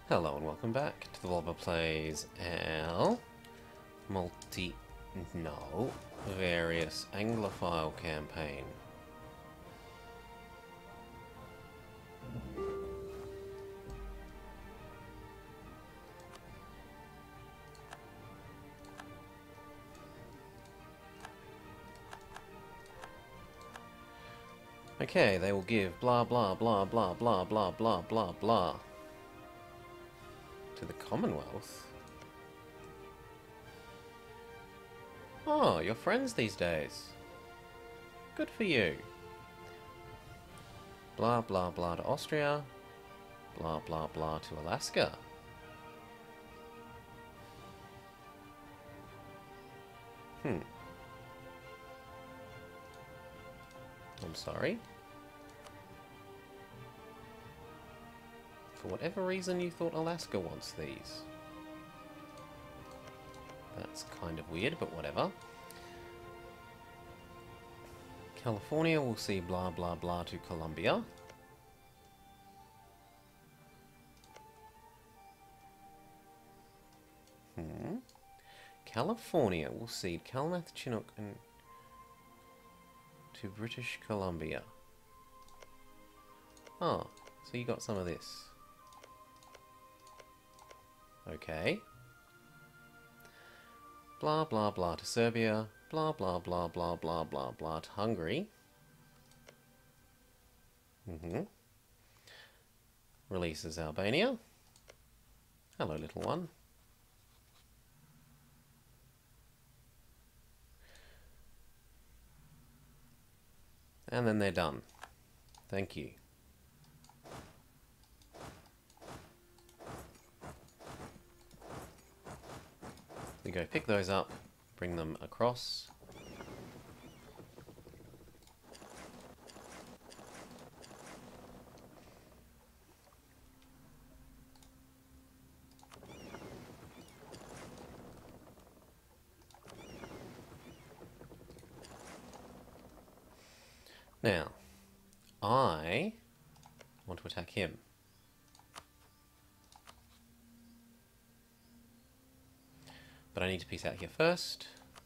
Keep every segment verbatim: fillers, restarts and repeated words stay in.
Hello and welcome back to the Volvo Plays L Multi... no, Various Anglophile campaign. Okay, they will give blah blah blah blah blah blah blah blah blah to the Commonwealth. Oh, you're friends these days. Good for you. Blah blah blah to Austria. Blah blah blah to Alaska. Hmm. I'm sorry. For whatever reason you thought Alaska wants these. That's kind of weird, but whatever. California will see blah blah blah to Colombia. Hmm. California will cede Kalnath, Chinook and to British Columbia. Oh, so you got some of this. Okay. Blah blah blah to Serbia. Blah blah blah blah blah blah blah to Hungary. Mm-hmm. Releases Albania. Hello, little one. And then they're done. Thank you. We go pick those up, bring them across. Now, I want to attack him. But I need to piece out here first.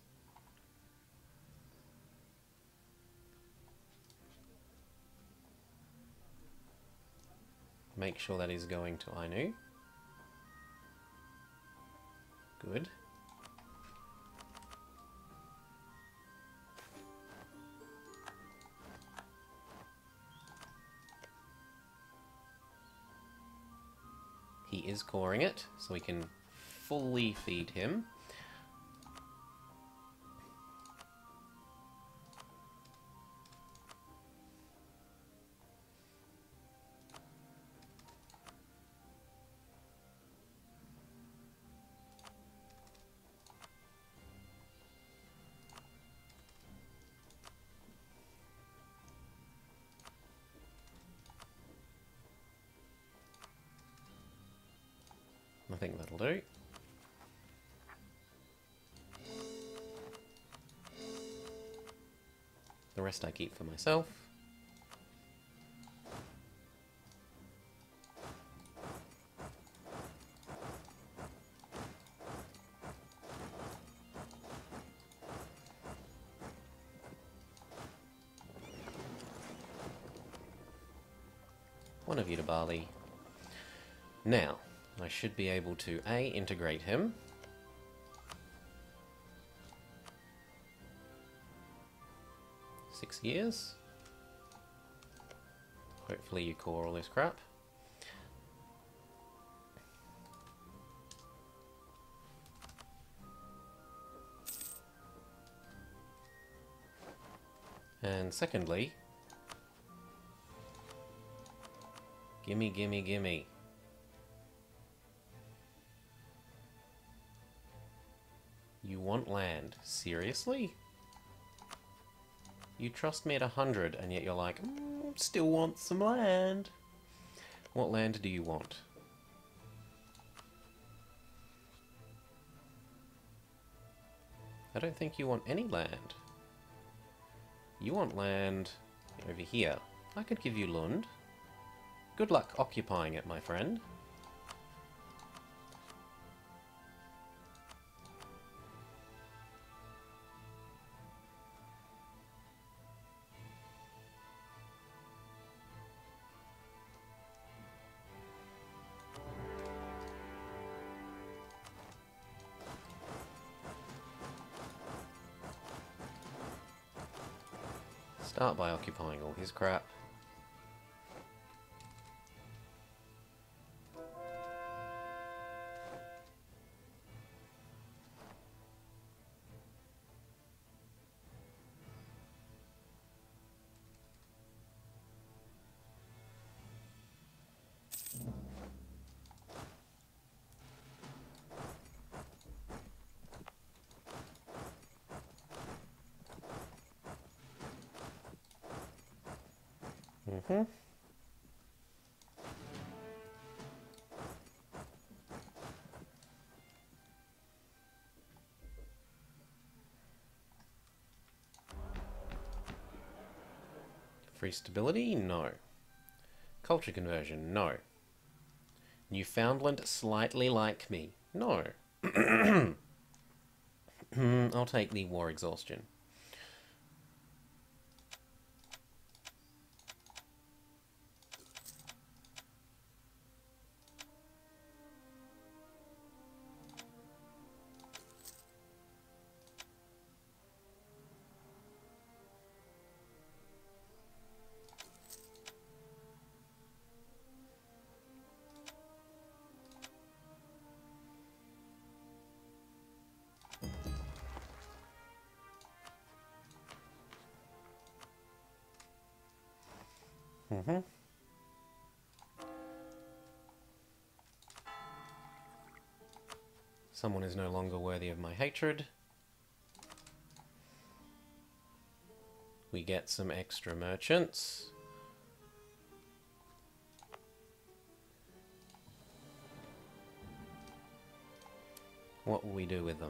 Make sure that is going to Ainu. Good. He is coring it, so we can fully feed him. I think that'll do. The rest I keep for myself. One of you to Bali. Now, I should be able to A, integrate him. Six years. Hopefully you core all this crap. And secondly, gimme, gimme, gimme. You want land? Seriously? You trust me at a hundred, and yet you're like, mm, still want some land. What land do you want? I don't think you want any land. You want land over here. I could give you Lund. Good luck occupying it, my friend. Start by occupying all his crap. Mm-hmm. Free stability? No. Culture conversion? No. Newfoundland slightly like me? No. I'll take the war exhaustion. Mm-hmm. Someone is no longer worthy of my hatred. We get some extra merchants. What will we do with them?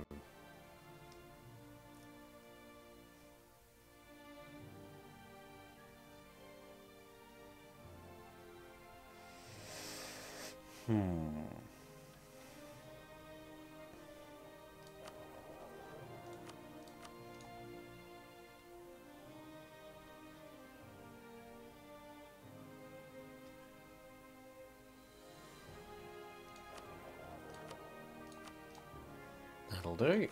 Hmm. That'll do.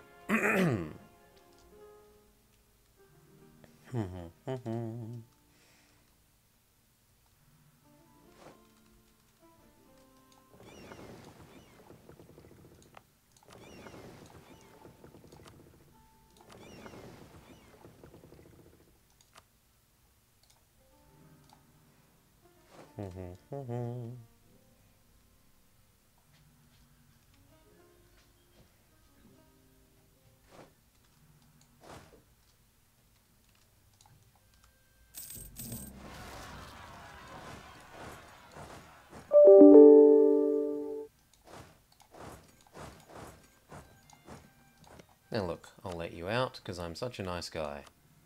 Now look, I'll let you out because I'm such a nice guy.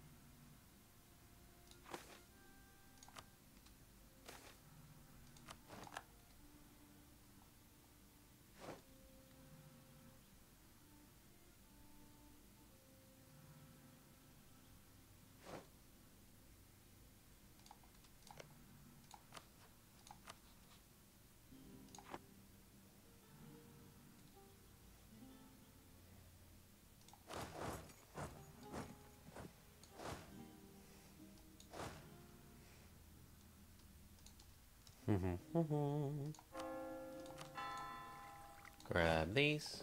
Grab these.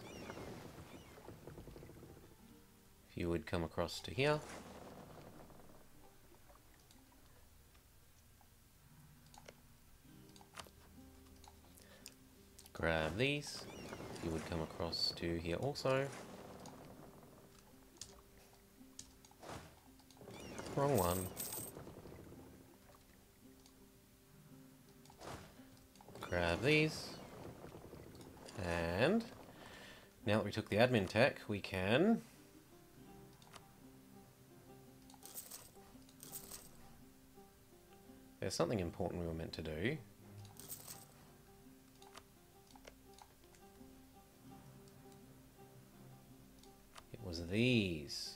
If you would come across to here. Grab these. If you would come across to here also. Wrong one. Grab these. And now that we took the admin tech, we can there's something important we were meant to do. It was these.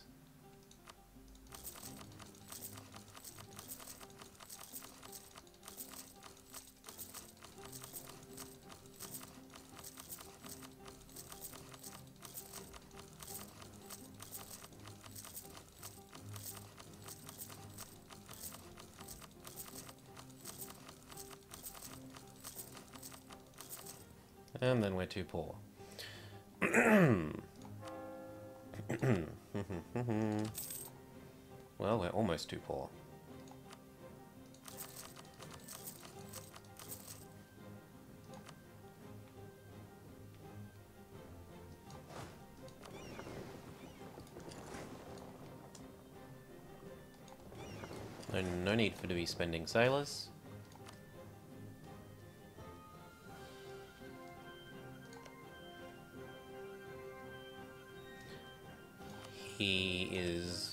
And then we're too poor. Well, we're almost too poor. No, no need for to be spending sailors. He is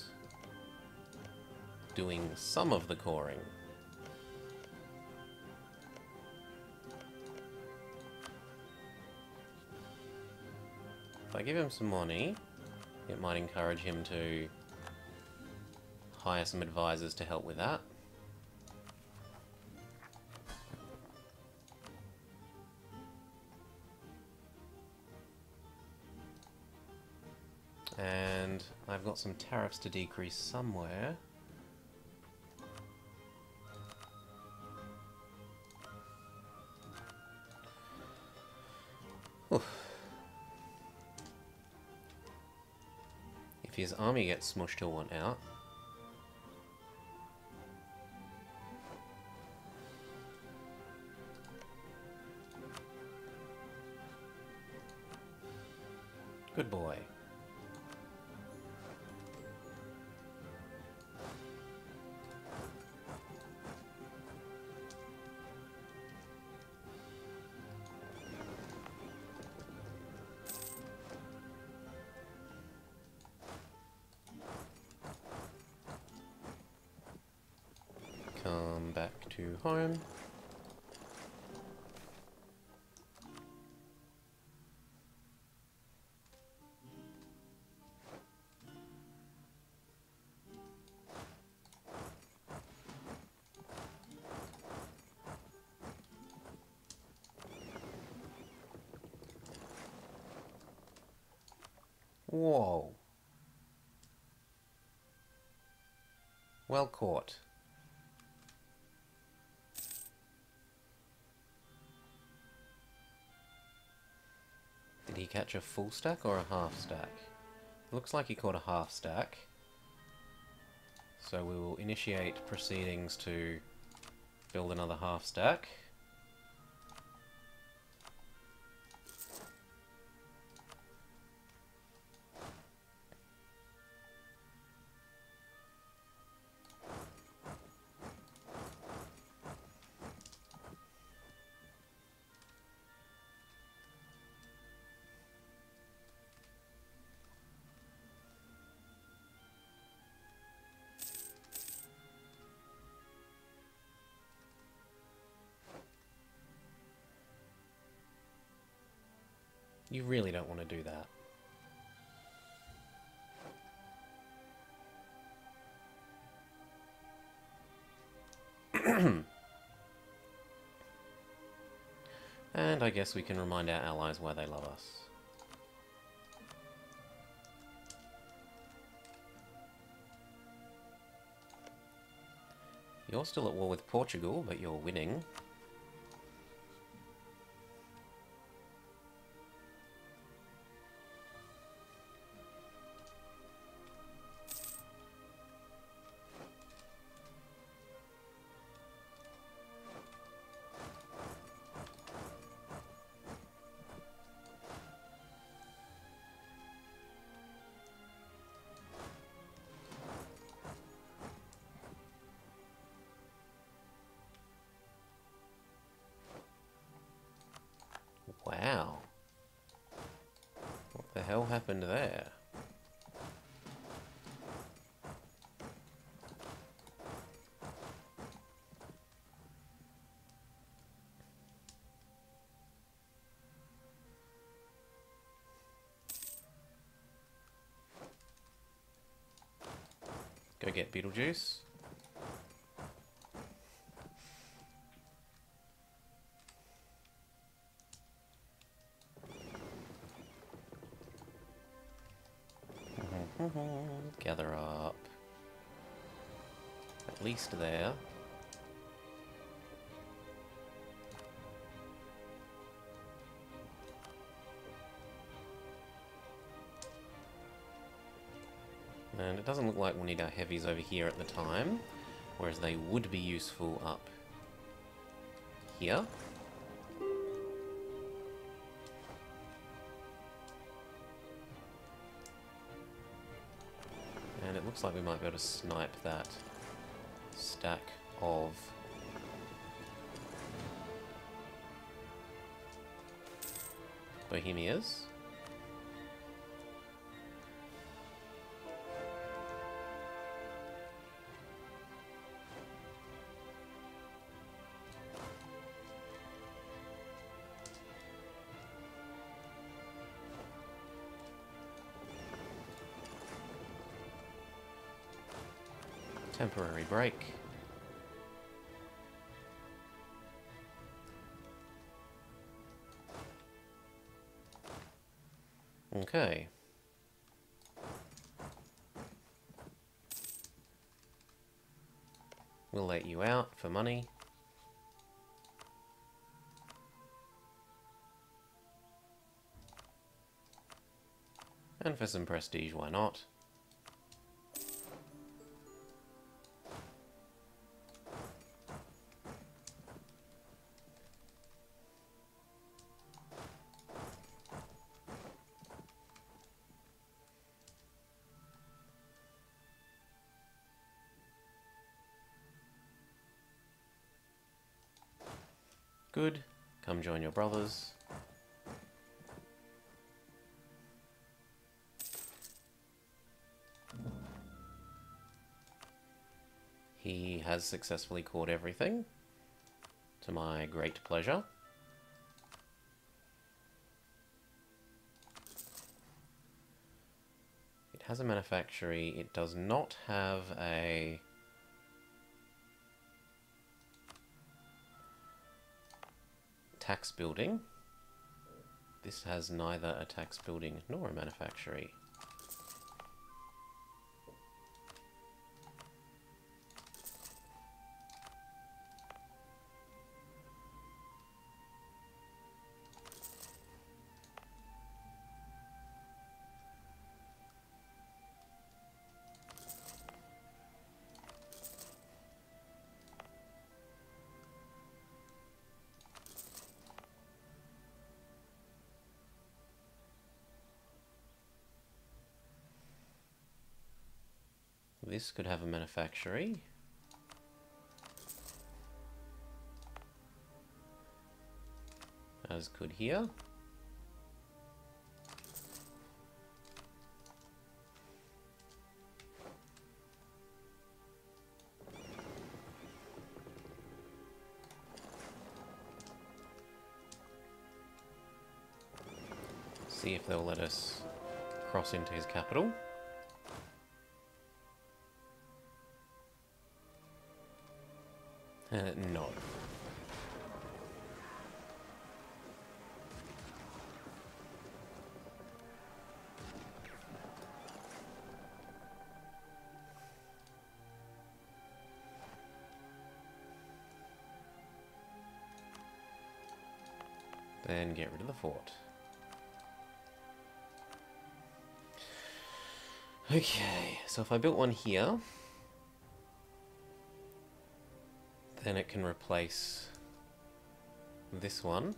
doing some of the coring. If I give him some money, it might encourage him to hire some advisors to help with that. And I've got some tariffs to decrease somewhere. Oof. If his army gets smushed, he'll want out. Good boy. Come back to home. Whoa. Well caught. Did he catch a full stack or a half stack? Looks like he caught a half stack. So we will initiate proceedings to build another half stack. You really don't want to do that. And I guess we can remind our allies why they love us. You're still at war with Portugal, but you're winning. Wow. What the hell happened there? Go get Beetlejuice. Gather up. At least there. And it doesn't look like we'll need our heavies over here at the time, whereas they would be useful up here. And it looks like we might be able to snipe that stack of Bohemias. Temporary break. Okay. We'll let you out for money. And for some prestige, why not? Good. Come join your brothers. He has successfully caught everything, to my great pleasure. It has a manufactory. It does not have a tax building. This has neither a tax building nor a manufactory. This could have a manufactory. As could here. See if they'll let us cross into his capital. Uh, no. Then get rid of the fort. Okay, so if I built one here, then it can replace this one.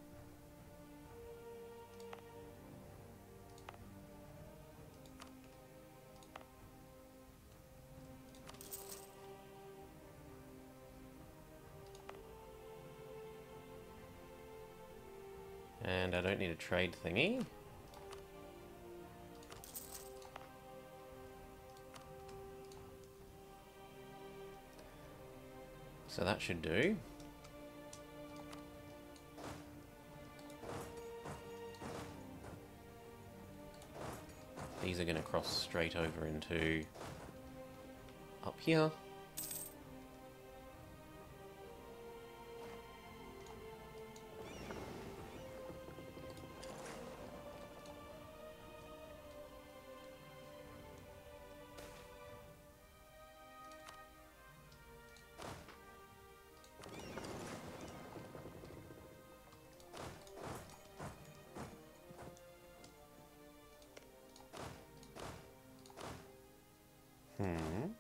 And I don't need a trade thingy. So that should do. These are going to cross straight over into up here. Hmm.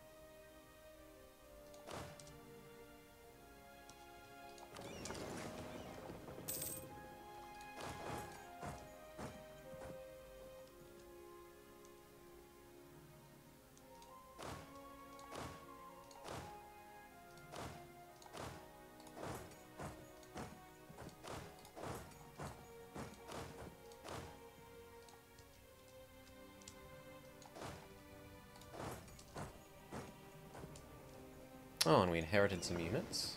Oh, and we inherited some units.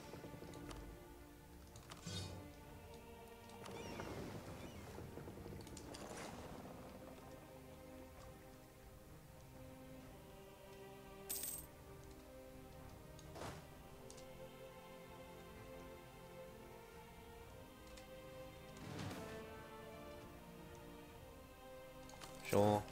Sure.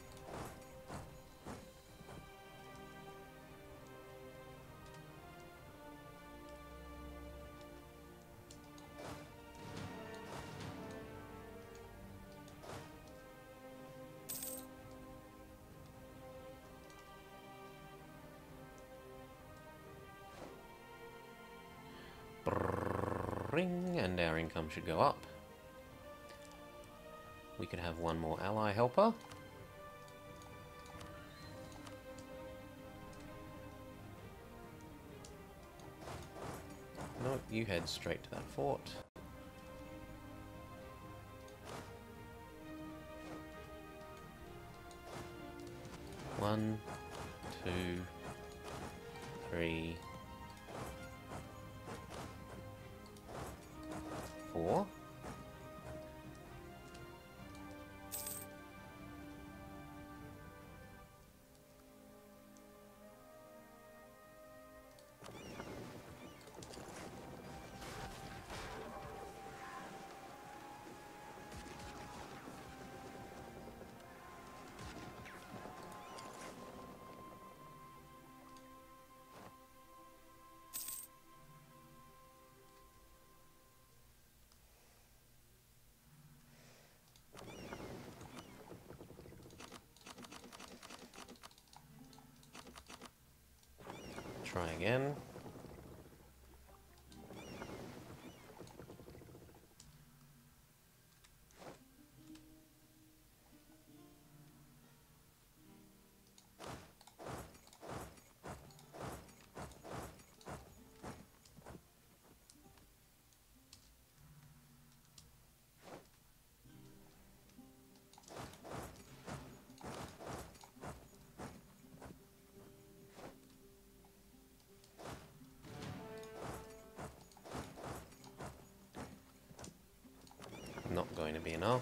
Ring, and our income should go up. We could have one more ally helper. No, you head straight to that fort. One, two, three, four. Try again. Not going to be enough.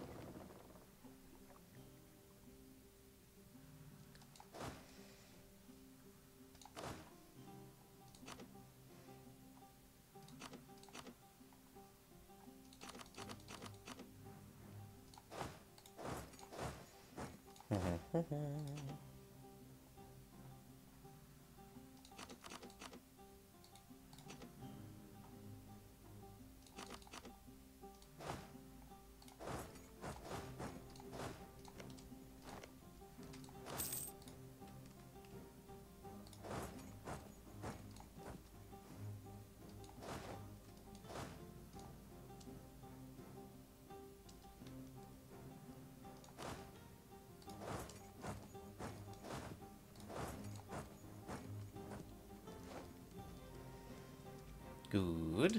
Good.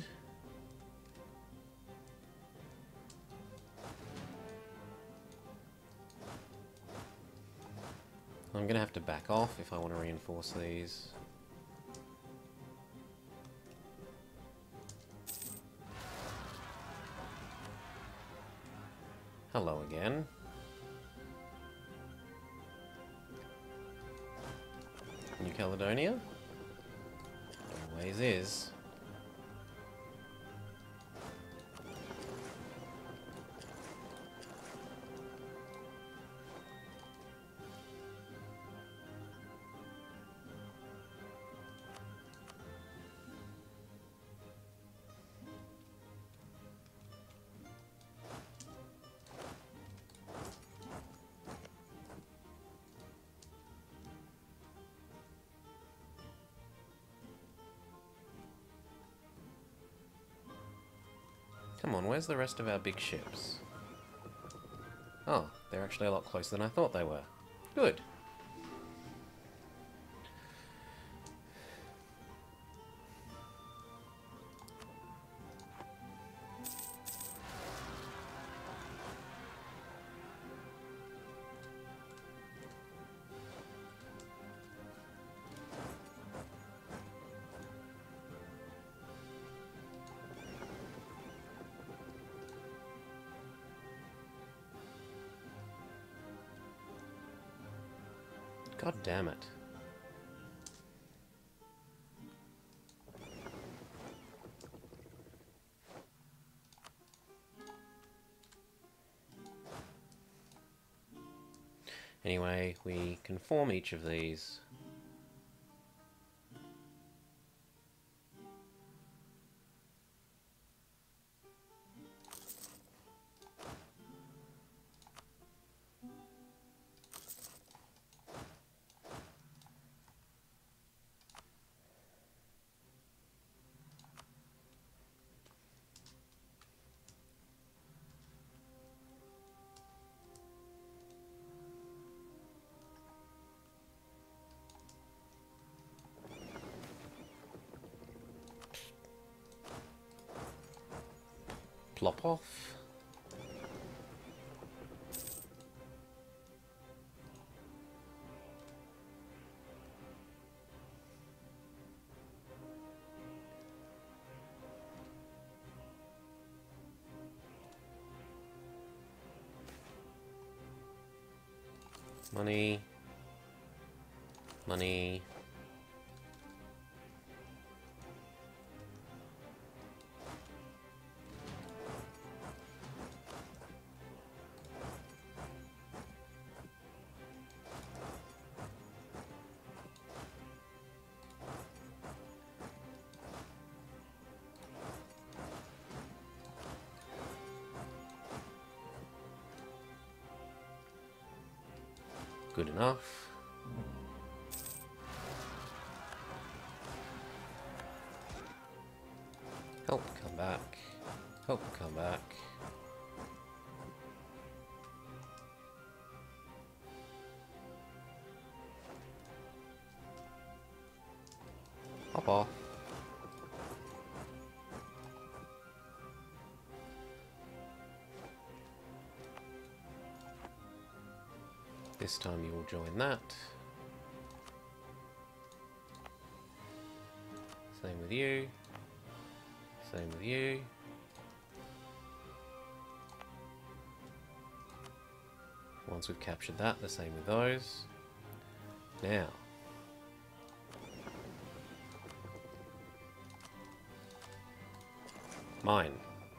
I'm gonna have to back off if I want to reinforce these. Hello again. New Caledonia? Always is. Come on, where's the rest of our big ships? Oh, they're actually a lot closer than I thought they were. Good. God damn it. Anyway, we can form each of these. Plop off. Money. Money. Good enough. Help come back. Help come back. Hop off. This time you will join that. Same with you. Same with you. Once we've captured that, the same with those. Now. Mine.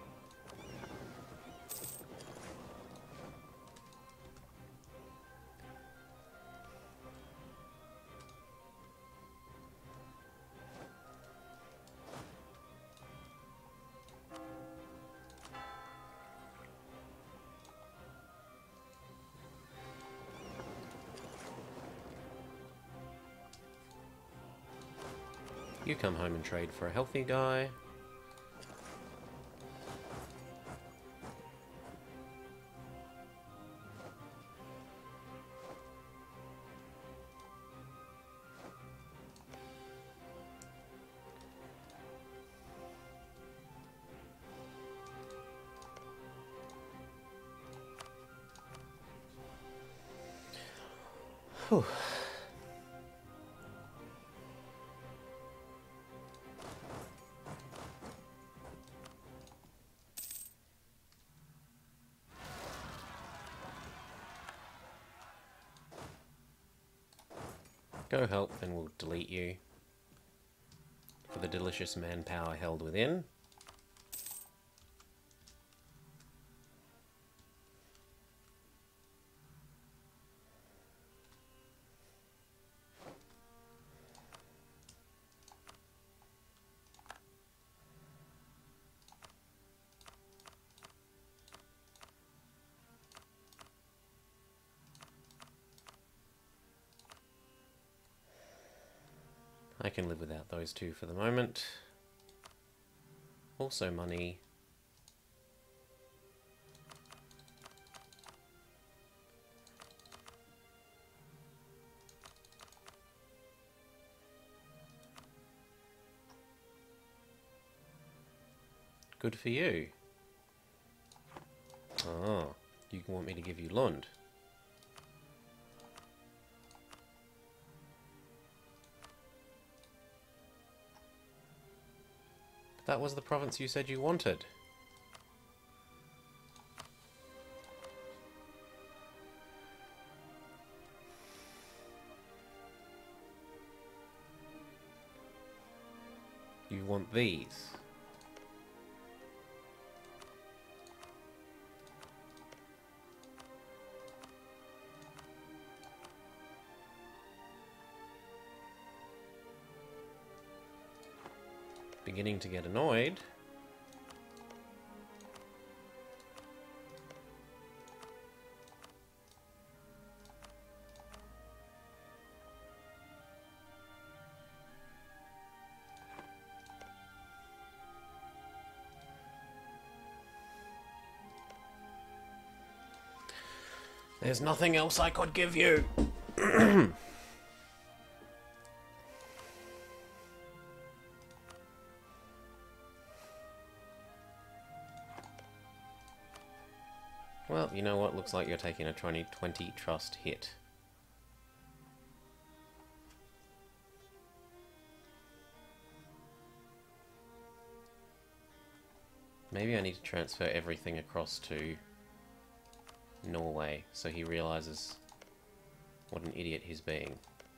You come home and trade for a healthy guy. Whew. Go help and we'll delete you for the delicious manpower held within. I can live without those two for the moment. Also money. Good for you. Oh, you want me to give you Lund? That was the province you said you wanted. You want these. Beginning to get annoyed. There's nothing else I could give you. Well, you know what? Looks like you're taking a twenty twenty trust hit. Maybe I need to transfer everything across to Norway so he realizes what an idiot he's being.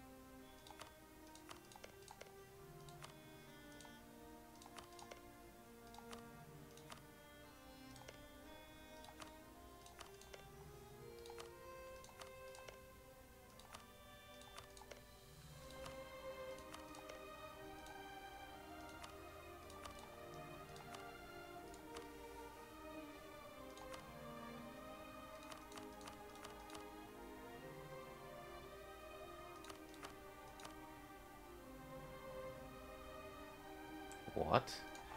What?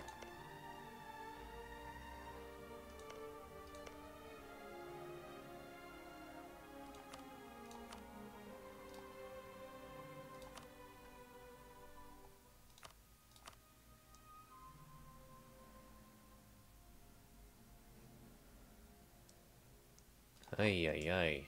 Ay, ay, ay.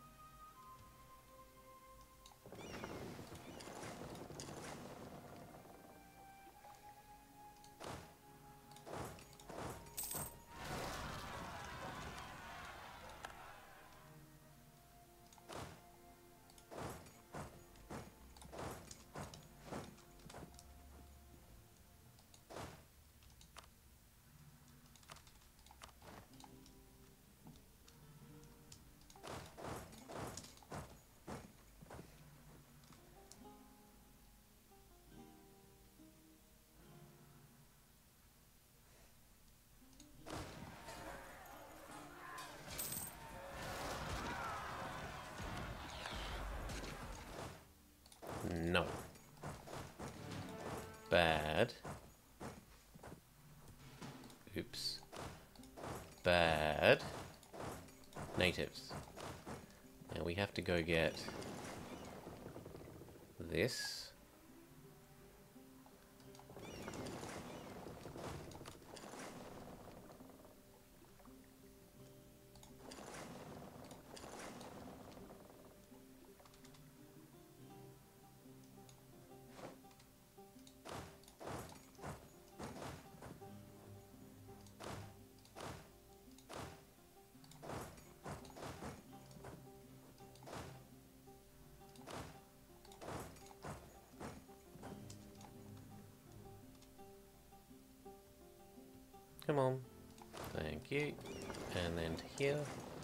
No. Bad. Oops. Bad. Natives. Now we have to go get this. Come on. Thank you. And then to here.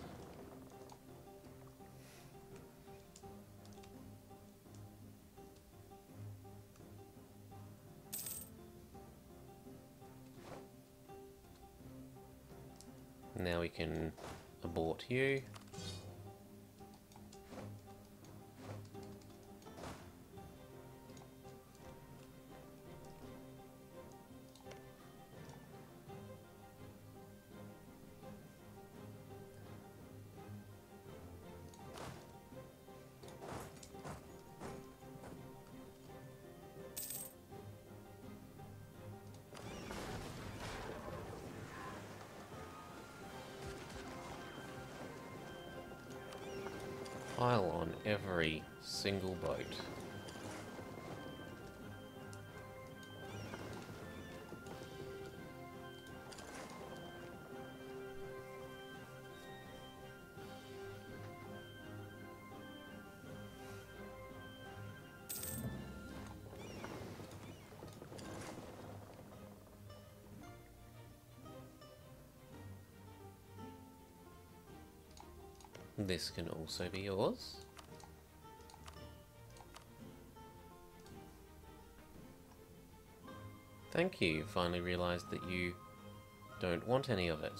Now we can abort you. tile on every single boat. This can also be yours. Thank you, finally realised that you don't want any of it.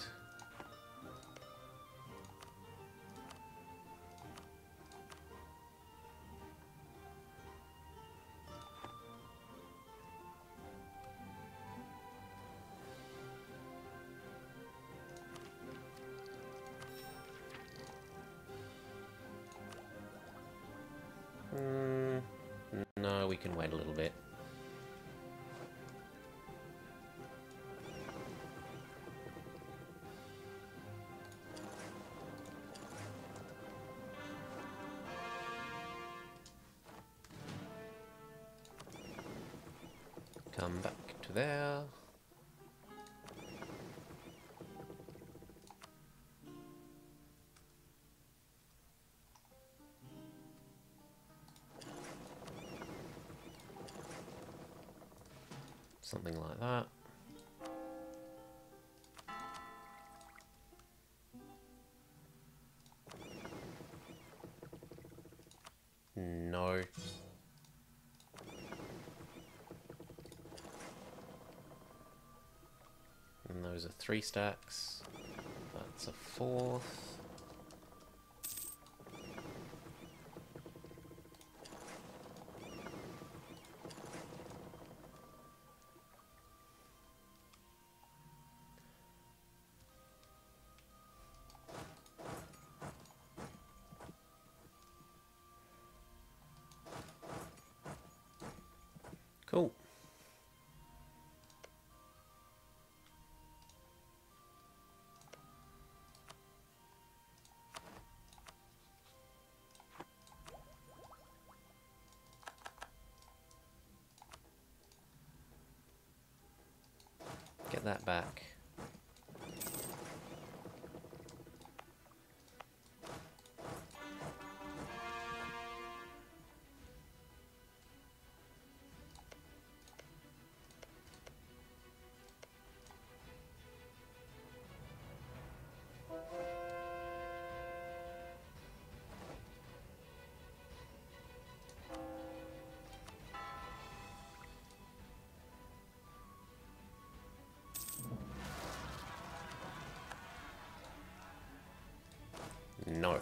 Mm, no, we can wait a little bit. Come back to there. Something like that. No. And those are three stacks. That's a fourth. Cool. Get that back. No.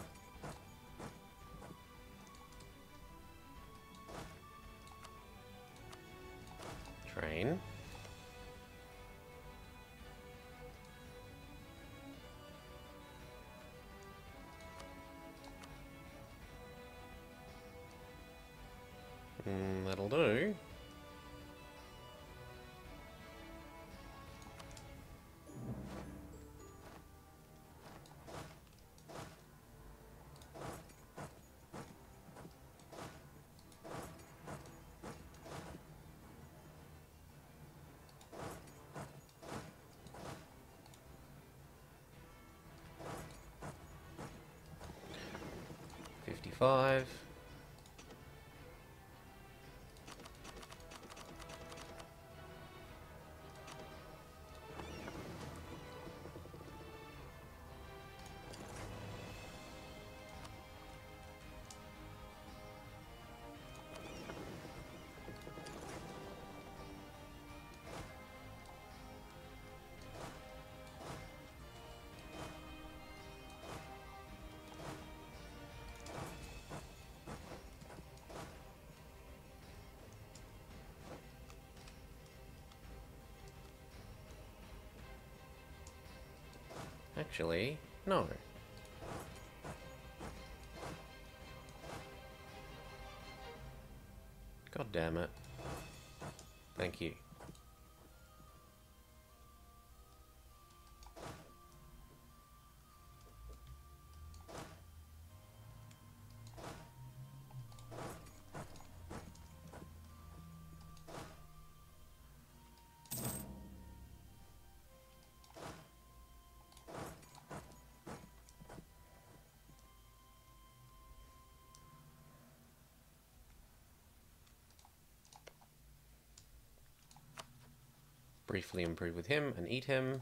Train. Mm, that'll do. Fifty-five. Actually, no. God damn it. Thank you. briefly improve with him and eat him.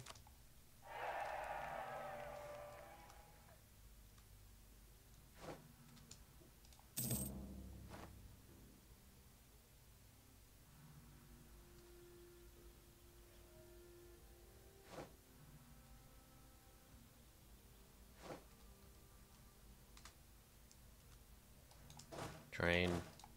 Train.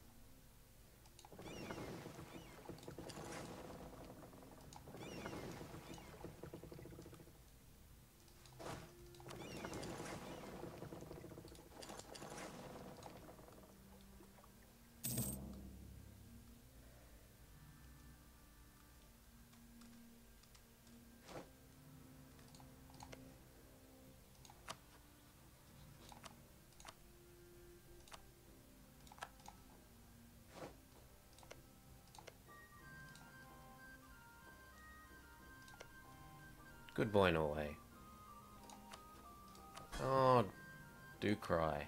Good boy, Norway. Oh, do cry.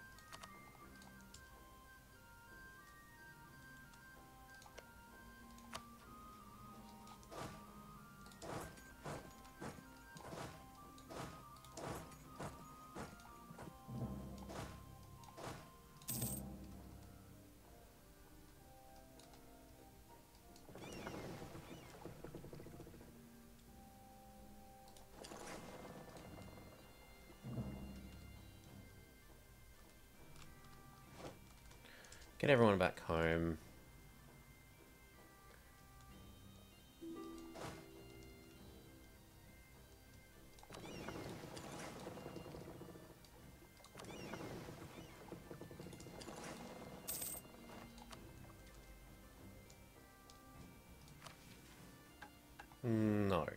Get everyone back home. No.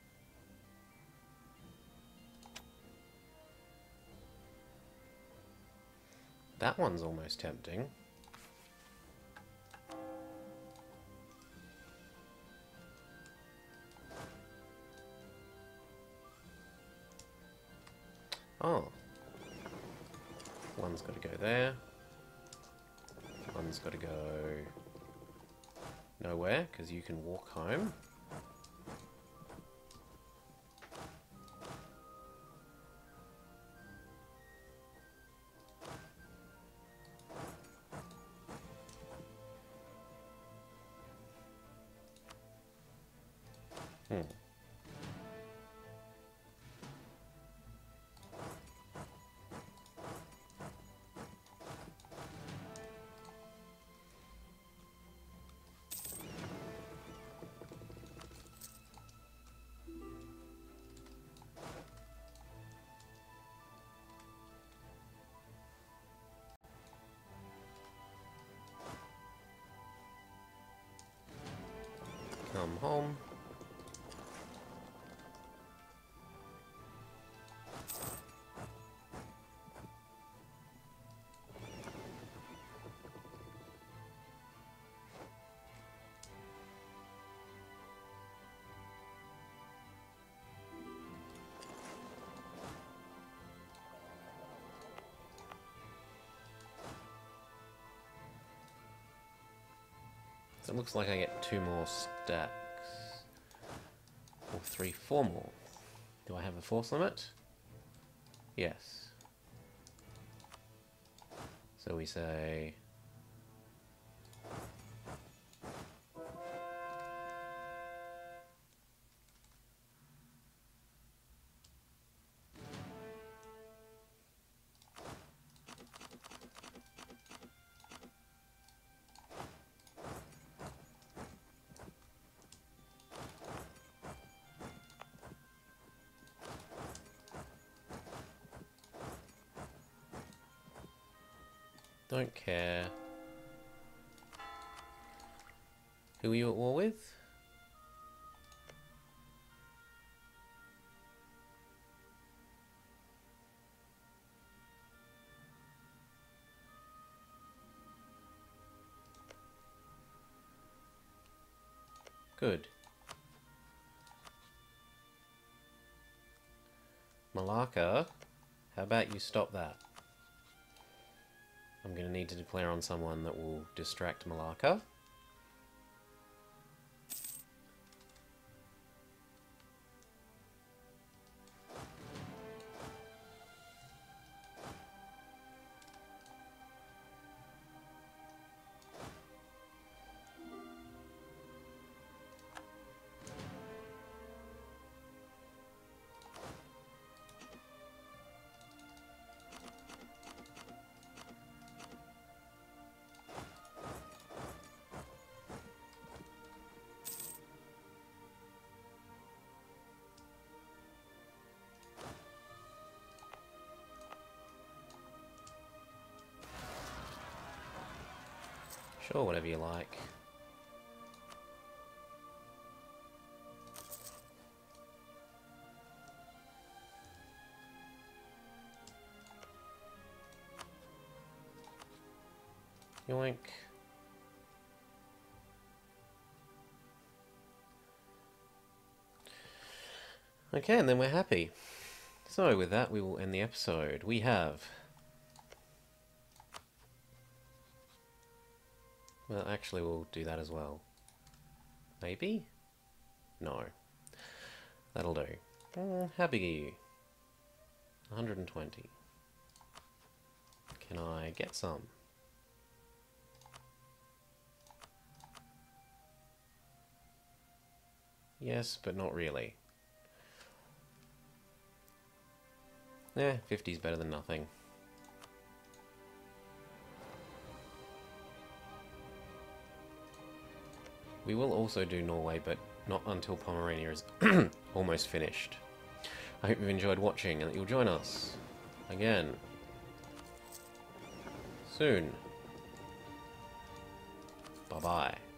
That one's almost tempting. Oh. One's got to go there. One's got to go nowhere, because you can walk home. Hmm. Come home. So it looks like I get two more stacks. Or three, four more. Do I have a force limit? Yes. So we say... Don't care. Who are you at war with? Good. Malacca, how about you stop that? I'm going to need to declare on someone that will distract Malacca. Sure, whatever you like. Yoink. Okay, and then we're happy. So with that, we will end the episode. We have... Well, actually, we'll do that as well. Maybe? No. That'll do. Uh, how big are you? one hundred twenty. Can I get some? Yes, but not really. Eh, fifty's better than nothing. We will also do Norway, but not until Pomerania is almost finished. I hope you've enjoyed watching and that you'll join us again soon. Bye-bye.